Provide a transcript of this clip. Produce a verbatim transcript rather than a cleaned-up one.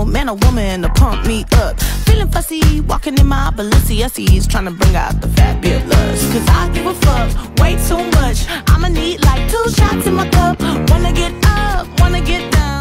man or woman to pump me up. Feeling fussy, walking in my Balenciennes, trying to bring out the fat beard lust. Cause I give a fuck way too much. I'ma need like two shots in my cup. Wanna get up, wanna get down.